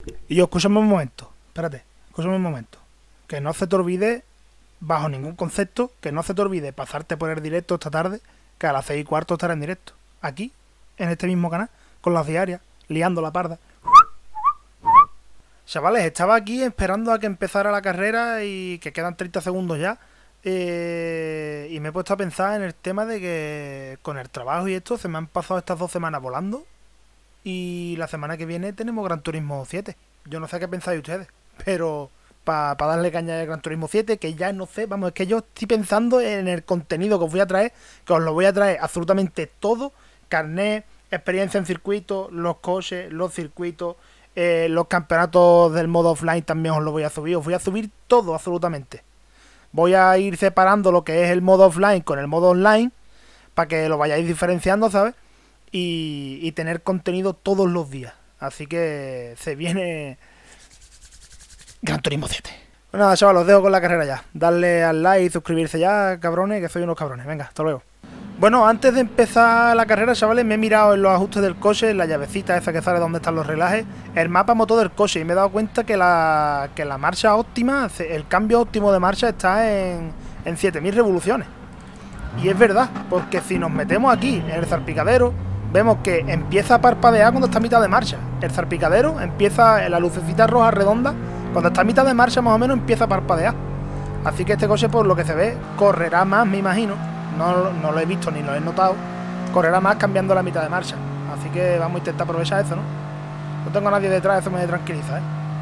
Y yo, escúchame un momento, espérate, escúchame un momento. Que no se te olvide, bajo ningún concepto, que no se te olvide pasarte por el directo esta tarde, que a las 6:15 estará en directo. Aquí, en este mismo canal, con las diarias, liando la parda. Chavales, estaba aquí esperando a que empezara la carrera y que quedan 30 segundos ya. Y me he puesto a pensar en el tema de que con el trabajo y esto se me han pasado estas 2 semanas volando. Y la semana que viene tenemos Gran Turismo 7. Yo no sé qué pensáis ustedes, pero para darle caña al Gran Turismo 7, que ya no sé, vamos, es que yo estoy pensando en el contenido que os voy a traer, que os lo voy a traer absolutamente todo: carnet, experiencia en circuito, los coches, los circuitos, los campeonatos del modo offline también os lo voy a subir. Os voy a subir todo absolutamente. Voy a ir separando lo que es el modo offline con el modo online para que lo vayáis diferenciando, ¿sabes? Y tener contenido todos los días. Así que se viene Gran Turismo 7. Pues nada, chavales, os dejo con la carrera ya. Darle al like y suscribirse ya, cabrones, que soy unos cabrones. Venga, hasta luego. Bueno, antes de empezar la carrera, chavales, me he mirado en los ajustes del coche, en la llavecita esa que sale donde están los relajes, el mapa motor del coche, y me he dado cuenta que la marcha óptima, el cambio óptimo de marcha está en 7000 revoluciones. Y es verdad, porque si nos metemos aquí en el salpicadero, vemos que empieza a parpadear cuando está a mitad de marcha. El salpicadero empieza, la lucecita roja redonda, cuando está a mitad de marcha más o menos empieza a parpadear. Así que este coche, por lo que se ve, correrá más, me imagino. No lo he visto ni lo he notado. Correrá más cambiando la mitad de marcha. Así que vamos a intentar aprovechar eso, ¿no? No tengo a nadie detrás, eso me tranquiliza, ¿eh?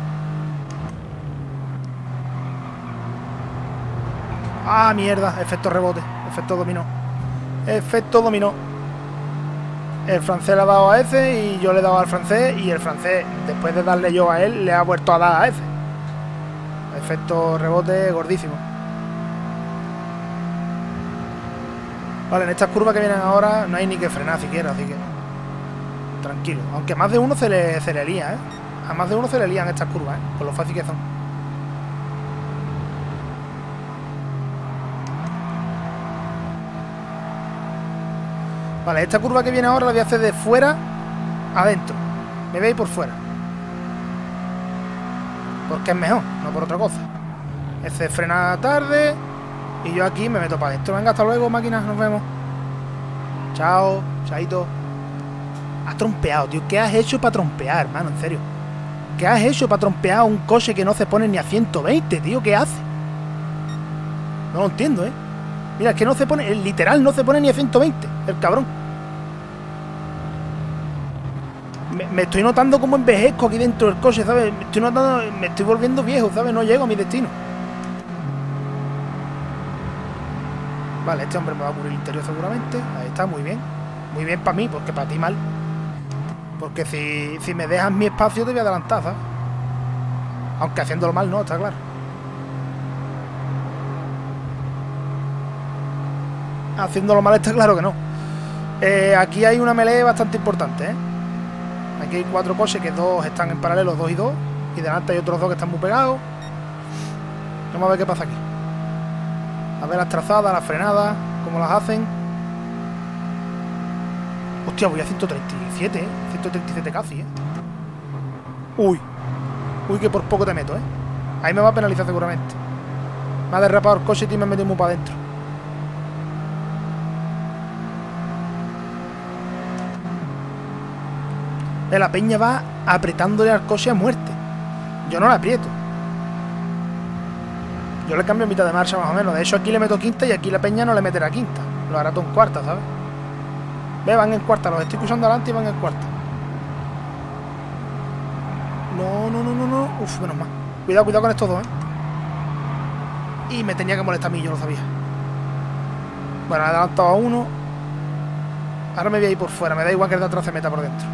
Ah, mierda, efecto rebote, efecto dominó. Efecto dominó. El francés le ha dado a ese y yo le he dado al francés, y el francés, después de darle yo a él, le ha vuelto a dar a ese. Efecto rebote gordísimo. Vale, en estas curvas que vienen ahora no hay ni que frenar siquiera, así que tranquilo. Aunque más de uno se le lía, ¿eh? A más de uno se le lían estas curvas, ¿eh? Con lo fácil que son. Vale, esta curva que viene ahora la voy a hacer de fuera a adentro. Me voy a ir por fuera, porque es mejor, no por otra cosa. Ese frena tarde y yo aquí me meto para adentro. Venga, hasta luego, máquinas, nos vemos. Chao, chaito. Has trompeado, tío. ¿Qué has hecho para trompear, hermano? En serio. ¿Qué has hecho para trompear a un coche que no se pone ni a 120, tío? ¿Qué hace? No lo entiendo, ¿eh? Mira, es que no se pone, el literal no se pone ni a 120, el cabrón. Me estoy notando como envejezco aquí dentro del coche, ¿sabes? Me estoy notando, me estoy volviendo viejo, ¿sabes? No llego a mi destino. Vale, este hombre me va a cubrir el interior seguramente. Ahí está, muy bien. Muy bien para mí, porque para ti mal. Porque si me dejas mi espacio te voy a adelantar, ¿sabes? Aunque haciéndolo mal no, está claro. Haciéndolo mal está claro que no. Aquí hay una melee bastante importante, ¿eh? Aquí hay 4 coches, que 2 están en paralelo, 2 y 2. Y delante hay otros 2 que están muy pegados. Vamos a ver qué pasa aquí. A ver las trazadas, las frenadas, cómo las hacen. Hostia, voy a 137, ¿eh? 137 casi, ¿eh? Uy. Uy, que por poco te meto, ¿eh? Ahí me va a penalizar seguramente. Me ha derrapado el coche y me ha metido muy para adentro. La peña va apretándole al coche a muerte. Yo no la aprieto. Yo le cambio mitad de marcha más o menos. De hecho, aquí le meto quinta y aquí la peña no le meterá quinta. Lo hará todo en cuarta, ¿sabes? Ve, van en cuarta. Los estoy cruzando adelante y van en cuarta. No. Uf, menos mal. Cuidado con estos dos, ¿eh? Y me tenía que molestar a mí, yo lo sabía. Bueno, he adelantado a uno. Ahora me voy a ir por fuera. Me da igual que el de atrás se meta por dentro.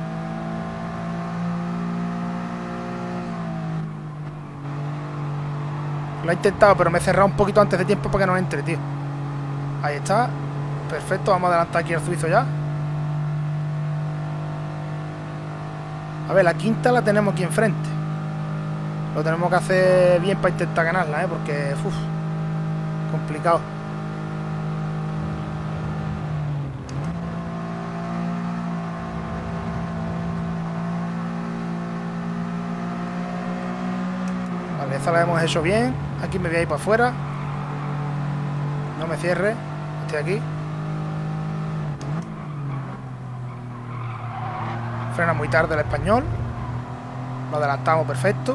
Lo he intentado, pero me he cerrado un poquito antes de tiempo para que no entre, tío. Ahí está. Perfecto, vamos a adelantar aquí al suizo ya. A ver, la quinta la tenemos aquí enfrente. Lo tenemos que hacer bien para intentar ganarla, ¿eh? Porque, uff, complicado. Vale, esta la hemos hecho bien. Aquí me voy a ir para afuera. No me cierre. Estoy aquí. Frena muy tarde el español. Lo adelantamos perfecto.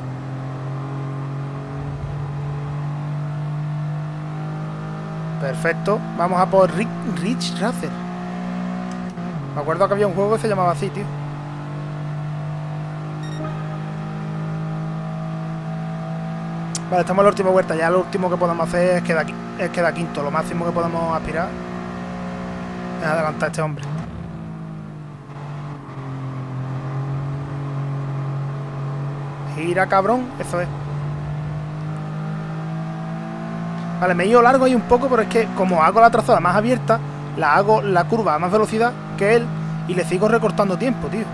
Perfecto. Vamos a por Ridge Racer. Me acuerdo que había un juego que se llamaba así, tío. Vale, estamos en la última vuelta. Ya lo último que podemos hacer es quedar quinto. Lo máximo que podemos aspirar es adelantar a este hombre. Gira, cabrón. Eso es. Vale, me he ido largo ahí un poco, pero es que como hago la trazada más abierta, la hago la curva a más velocidad que él y le sigo recortando tiempo, tío.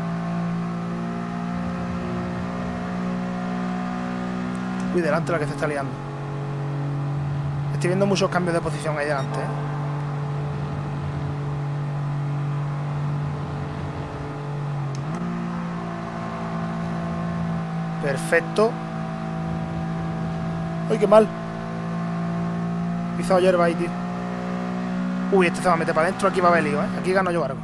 Uy, delante la que se está liando. Estoy viendo muchos cambios de posición ahí delante, ¿eh? Perfecto. Uy, qué mal. He pisado hierba ahí, tío. Uy, este se va a meter para adentro. Aquí va a haber lío, ¿eh? Aquí gano yo algo.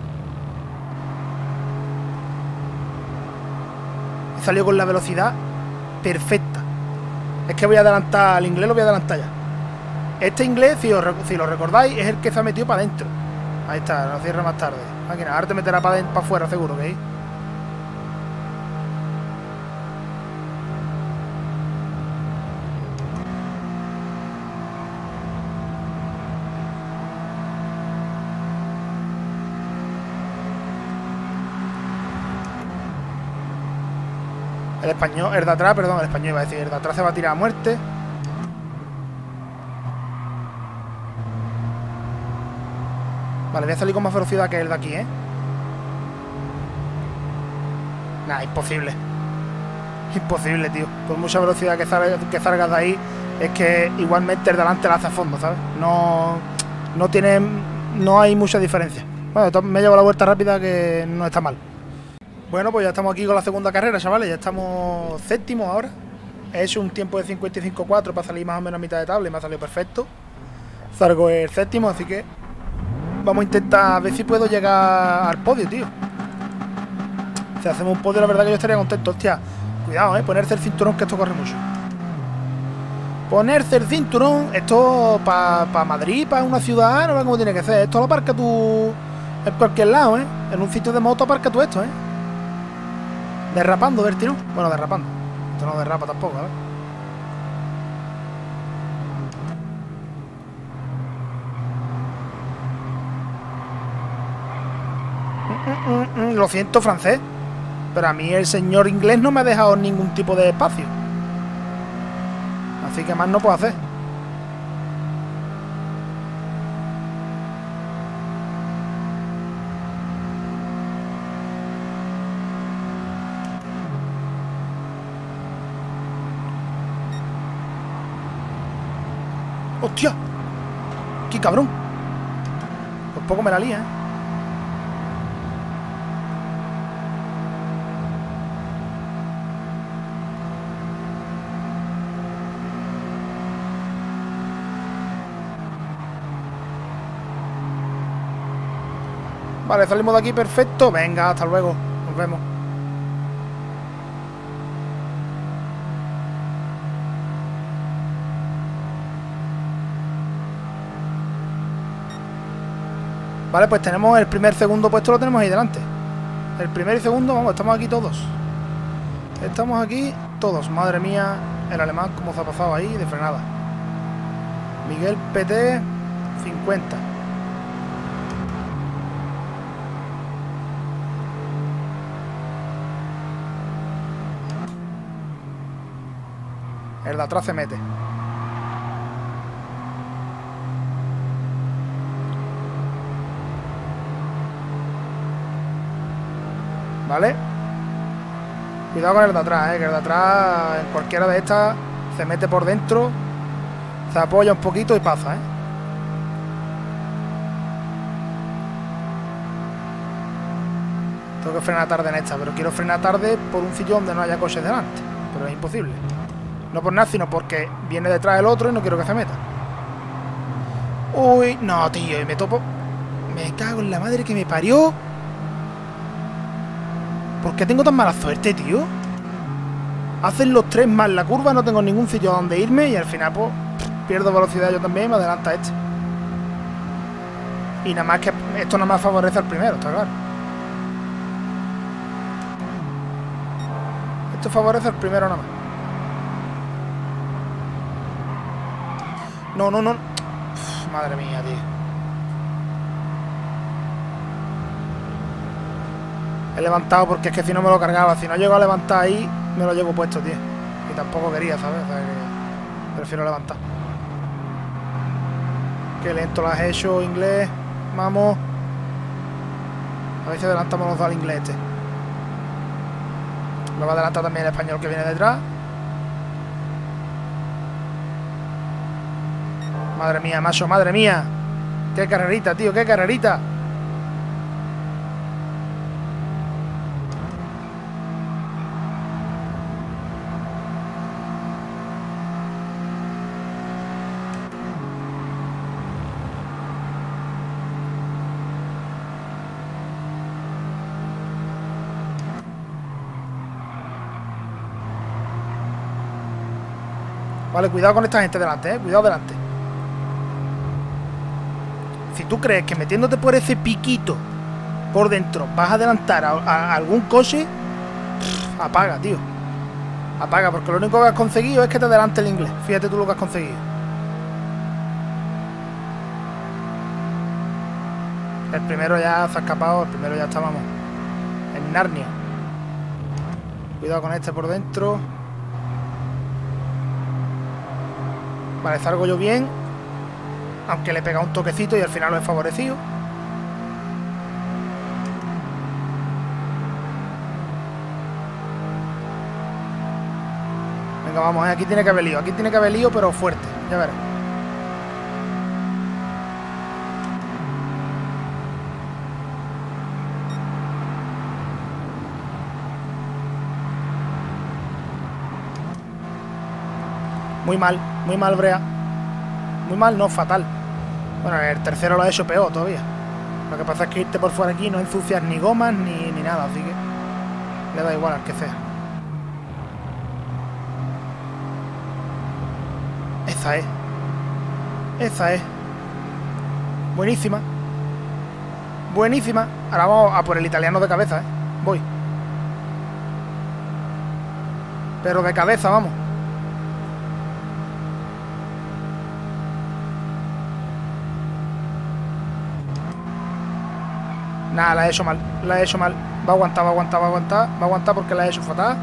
He salido con la velocidad perfecta. Es que voy a adelantar al inglés, lo voy a adelantar ya. Este inglés, si lo recordáis, es el que se ha metido para adentro. Ahí está, lo cierra más tarde. Máquina, ahora te meterá para afuera, seguro, ¿veis? El español, el de atrás, perdón, el español iba a decir, el de atrás se va a tirar a muerte. Vale, voy a salir con más velocidad que el de aquí, ¿eh? Nah, imposible. Imposible, tío. Por mucha velocidad que salgas de ahí, es que igualmente el delante la hace a fondo, ¿sabes? No hay mucha diferencia. Bueno, me he llevado la vuelta rápida, que no está mal. Bueno, pues ya estamos aquí con la segunda carrera, chavales. Ya estamos séptimo ahora. He hecho un tiempo de 55.4 para salir más o menos a mitad de tabla y me ha salido perfecto. Salgo el séptimo, así que vamos a intentar ver si puedo llegar al podio, tío. Si hacemos un podio, la verdad que yo estaría contento. Hostia, cuidado, ponerse el cinturón, que esto corre mucho. Ponerse el cinturón, esto para Madrid, para una ciudad, no ve cómo tiene que ser. Esto lo aparca tú en cualquier lado, En un sitio de moto aparca tú esto, Derrapando, ver, tío. Bueno, derrapando. Esto no derrapa tampoco, Lo siento, francés, pero a mí el señor inglés no me ha dejado ningún tipo de espacio. Así que más no puedo hacer. ¡Hostia! ¡Qué cabrón! Por poco me la lía, Vale, salimos de aquí perfecto. Venga, hasta luego. Nos vemos. Vale, pues tenemos el primer, segundo puesto, lo tenemos ahí delante. El primero y segundo, vamos, estamos aquí todos. Estamos aquí todos. Madre mía, el alemán cómo se ha pasado ahí de frenada. Miguel PT 50. El de atrás se mete. Vale. Cuidado con el de atrás, que el de atrás en cualquiera de estas se mete por dentro, se apoya un poquito y pasa, Tengo que frenar tarde en esta, pero quiero frenar tarde por un sitio donde no haya coches delante. Pero es imposible. No por nada, sino porque viene detrás el otro y no quiero que se meta. Uy, no, tío, y me topo. Me cago en la madre que me parió. ¿Por qué tengo tan mala suerte, tío? Hacen los tres más la curva, no tengo ningún sitio a donde irme y al final, pues, pierdo velocidad yo también y me adelanta este. Y nada más que esto nada más favorece al primero, está claro. Esto favorece al primero nada más. No, no, no. Uf, madre mía, tío. He levantado porque es que si no me lo cargaba. Si no llego a levantar ahí, me lo llevo puesto, tío. Y tampoco quería, ¿sabes? O sea que prefiero levantar. Qué lento lo has hecho, inglés. Vamos. A ver si adelantamos los dos al inglés este. Lo va a adelantar también el español que viene detrás. Madre mía, macho, madre mía. Qué carrerita, tío, qué carrerita. Vale, cuidado con esta gente delante, cuidado delante. Si tú crees que metiéndote por ese piquito por dentro vas a adelantar a algún coche, apaga, tío. Apaga, porque lo único que has conseguido es que te adelante el inglés. Fíjate tú lo que has conseguido. El primero ya se ha escapado, el primero ya estábamos en Narnia. Cuidado con este por dentro. Vale, salgo yo bien. Aunque le he pegado un toquecito y al final lo he favorecido. Venga, vamos, aquí tiene que haber lío. Aquí tiene que haber lío, pero fuerte. Ya verás. Muy mal, Brea. Muy mal, no, fatal. Bueno, el tercero lo ha hecho peor todavía. Lo que pasa es que irte por fuera aquí no ensucias ni gomas ni nada, así que le da igual al que sea. Esa es. Esa es. Buenísima. Buenísima. Ahora vamos a por el italiano de cabeza, Voy. Pero de cabeza, vamos. Nada, la he hecho mal, la he hecho mal. Va a aguantar, va a aguantar, va a aguantar. Va a aguantar porque la he hecho fatal.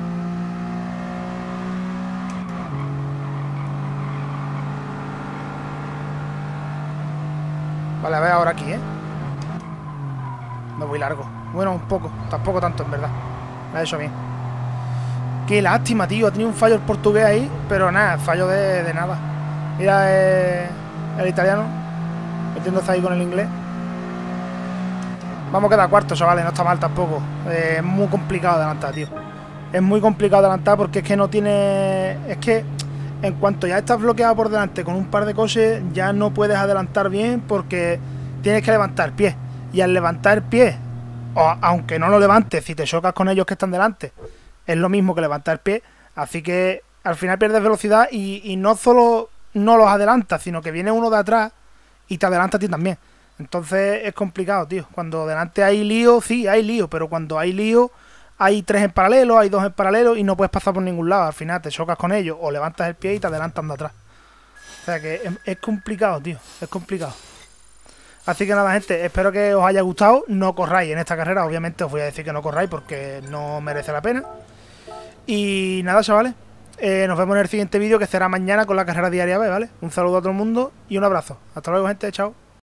Vale, a ver ahora aquí, Me voy largo. Bueno, un poco, tampoco tanto en verdad. La he hecho bien. Qué lástima, tío. Ha tenido un fallo el portugués ahí, pero nada, fallo de nada. Mira el italiano metiéndose ahí con el inglés. Vamos a quedar cuarto, chavales, no está mal tampoco. Es muy complicado adelantar, tío. Es muy complicado adelantar porque es que no tiene... Es que en cuanto ya estás bloqueado por delante con un par de coches, ya no puedes adelantar bien porque tienes que levantar pie. Y al levantar pie, o aunque no lo levantes, si te chocas con ellos que están delante, es lo mismo que levantar pie. Así que al final pierdes velocidad y no solo no los adelantas, sino que viene uno de atrás y te adelanta a ti también. Entonces es complicado, tío. Cuando delante hay lío, sí, hay lío, pero cuando hay lío, hay tres en paralelo, hay dos en paralelo y no puedes pasar por ningún lado. Al final te chocas con ellos o levantas el pie y te adelantan de atrás. O sea que es complicado, tío. Es complicado. Así que nada, gente, espero que os haya gustado. No corráis en esta carrera, obviamente os voy a decir que no corráis porque no merece la pena. Y nada, chavales, nos vemos en el siguiente vídeo que será mañana con la carrera diaria B, ¿vale? Un saludo a todo el mundo y un abrazo. Hasta luego, gente, chao.